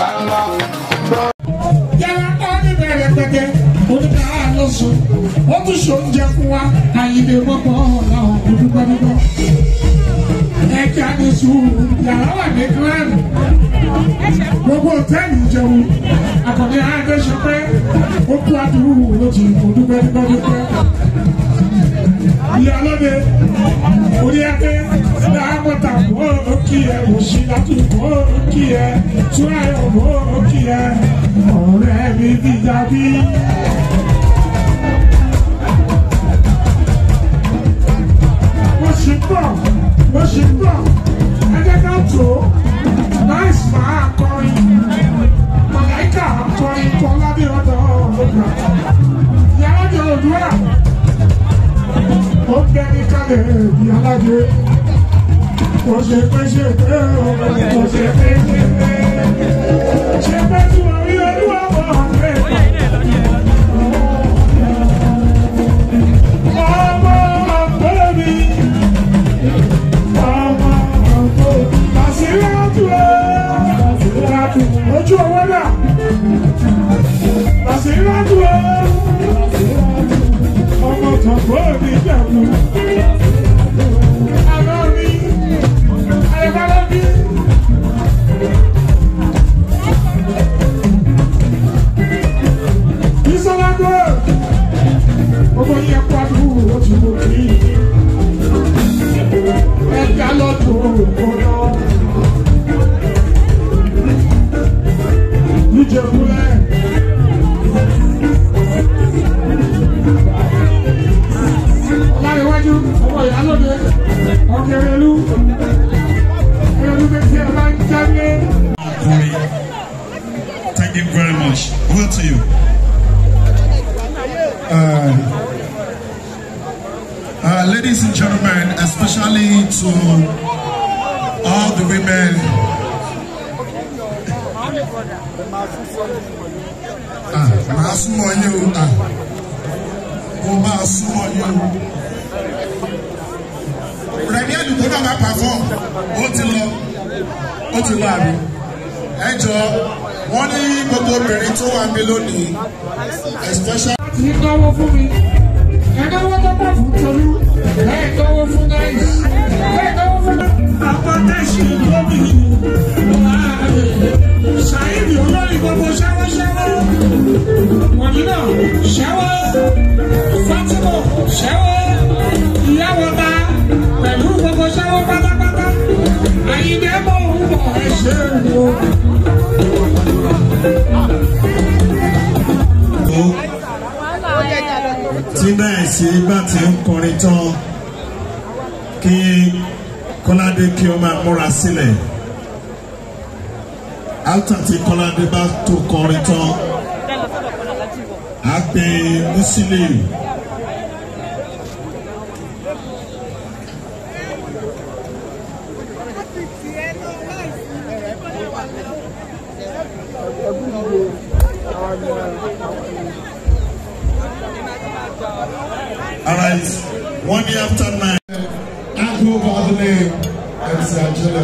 Yàrá ọdún bẹ̀rẹ̀ pẹ̀tẹ́, oníkà lọ́sùn, ó tún ṣoúnjẹ fún wa, àyìnbó pọ̀pọ̀ làwọn olùgbàdúgbò. Ẹja ní sùúrù, yàrá wà ní gíláàmù. Gbogbo òtẹ́ẹ̀lì ìjẹun, àkọ́ni Adéṣepẹ́, ó kú àdúrú lójì olùgbàdúgbò. Ìyálóde, orí adé, dáàbòtà bò ó kí ẹ, òṣìlátù bò ó kí ẹ, túráyọ̀ bò ó kí ẹ, ọ̀rẹ́ mi bí dàbí. Mo ṣì ń bọ̀, ẹ jẹ́ ká tó, náìsì máa kọrin, màláìkà kọrin kọ́ lábẹ́ ọ̀dọ́ ọ̀gbà. Ìyálóde Oòduà. Ó bẹ́ni kalẹ̀ bí alájẹ. Kò ṣe pé kò ṣe pé ṣe pé tí wọ́n rí olúwa bọ̀ ọ̀fẹ́. Ọmọ ọ̀gbẹ́ mi, ọmọ ọ̀gbẹ́ mi, Bàṣírátù ojú owó náà, Bàṣírátù ọmọ tọ̀gbọ́ mi jẹ̀kú. Àlọ́ mi, àyẹ̀kọ́lọ́ mi. Bísọ́lá gbọ́, gbogbo yẹn kó àdúgbò ó ti mú kí. Ẹja lọ́dún òkúná. Níjẹ̀kúlẹ̀. Ọláyíwájú, ọmọ Ìyálóde, ọ̀kẹ́rẹ́lú, ẹ̀rọ bẹ́ẹ̀ tí ẹ bá ń jáde. Thank you very much. Over to you. Ladies and gentlemen, especially to all the women. Rẹ̀mí àdúgbò náà máa perform, ó ti lọ àbí. Ẹ jọ̀ọ́, wọ́n ní gbogbo obìnrin tó wà mí lónìí, especially. Láti náwó fún mi, ẹ náwó tó pọ̀ fún Tolú, ẹ náwó fún Náìs, ẹ náwó fún Apọ́tẹ́sì lómi, Ṣàìdì olórí gbogbo ṣẹ́wọ́ṣẹ́wọ́, Mọ̀nínà ṣẹ́wọ́, Fátímọ̀ ṣẹ́wọ́, Ìyáwọ̀ta pẹ̀lú gbogbo ṣẹ́wọ́ pátápátá, Àyìndé mọ̀ òun bọ̀ ẹ ṣe wo. Tí Náìsì bá ti ń kọrin tán, kí Kọ́ládé kí ó máa múra sílẹ̀. After tí Kọ́ládé bá tó kọrin tán, á pe Musiliu. Alright, 1 year after 9. I go by the name MC Angela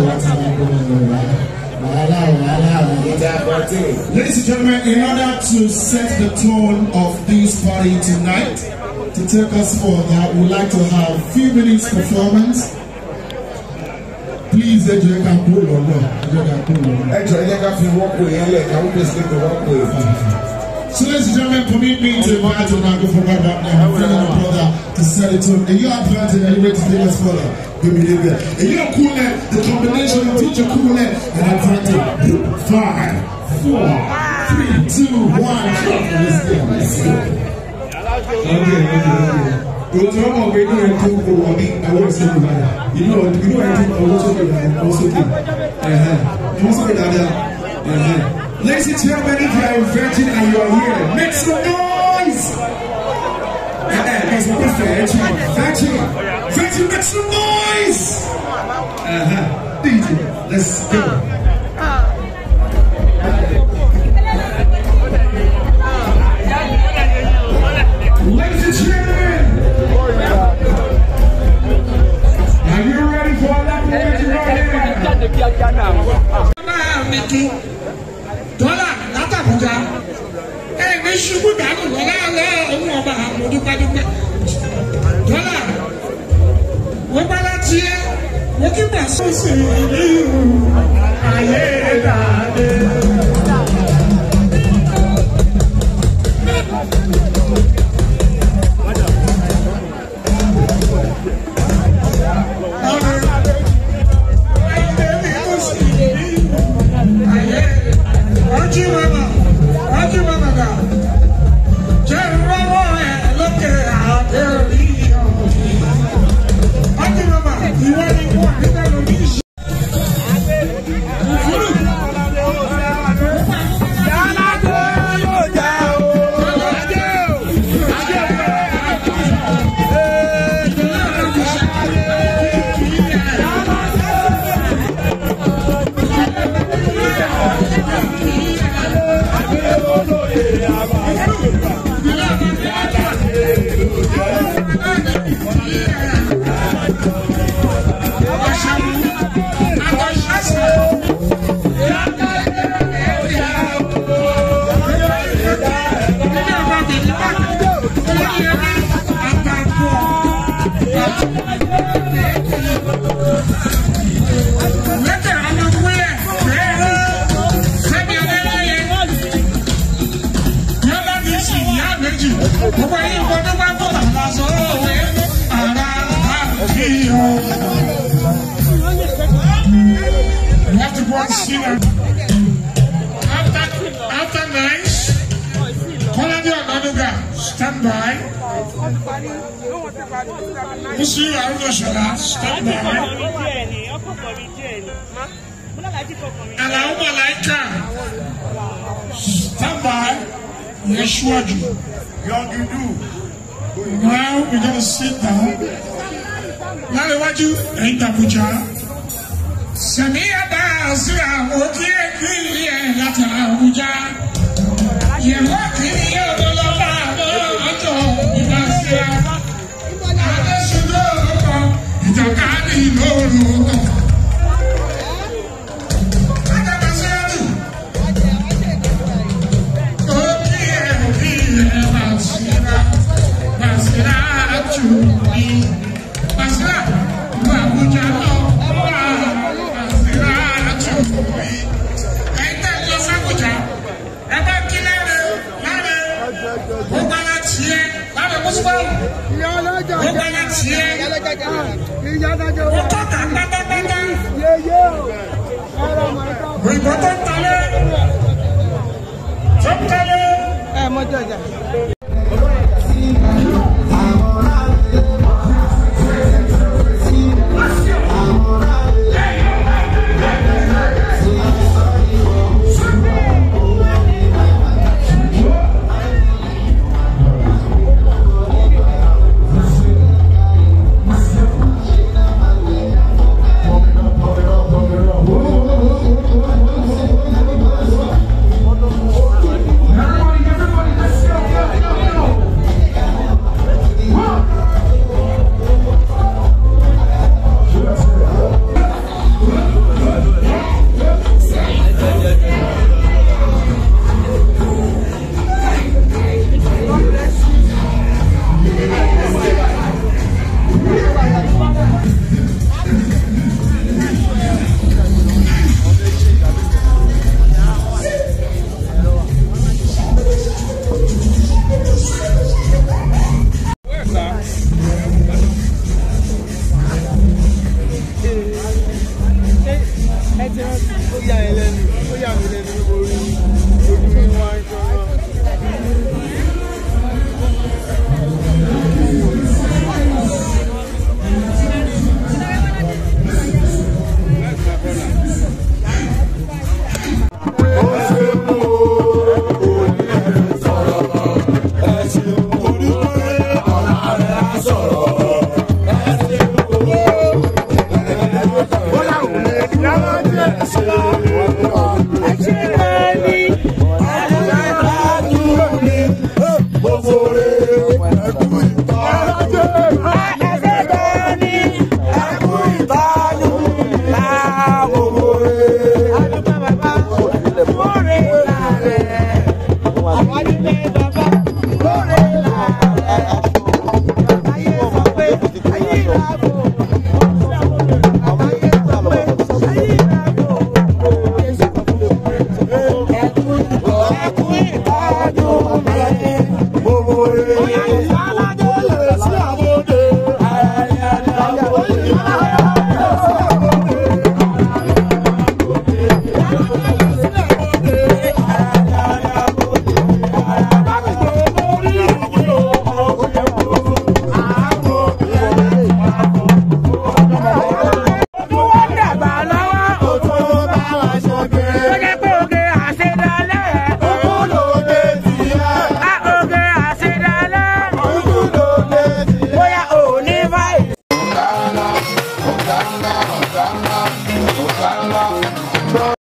Ladies and gentlemen, in order to set the tone of this party tonight, to take us further, we'd like to have a few minutes performance. Please, enjoy your cool or no. Enjoy your walk with. So ladies and gentlemen, permit me to invite you now, go for right back now. I'm feeling a brother to set it up. And you are planted and you're ready to take us further. Give me the bit. And you're cool at the combination of teacher cool at and I'm planted. 5, 4, 3, 2, 1. Let's go. Okay. You're talking about waiting and talking for what I want to say about that. You know, I think I want to say that. Also, you want to say that. Ladies and gentlemen, if you are a virgin and you are here, make some noise! Virgin, make some noise! DJ, let's go. Ladies and gentlemen, are you ready for that virgin right here? Àbújá ẹni ṣubú dànù lọ́láàlọ́ òun ọba àwọn dúpẹ́dúpẹ́ dọ́là wọ́n bá láti ẹ́ wọ́n kí bá sọ́ọ̀sì ìlú ayé dàdé. After nice, Colony Onanuga, stand by. Musi Arunashala, stand by. Alao Malaika, stand by. Yeshuaju, Yogidu. Now we're going to sit down. Nalewaju, Abuja. Samia Basira, Okie Kiye, Lata Abuja. Yewaki, Yodolola, Oto, Basira. Adesudo, Itakani, Loro. Adabasiratu. Okie Kiye, Basira. Basira, Chumi. Basira, Abuja, More ọ̀gá ńlá.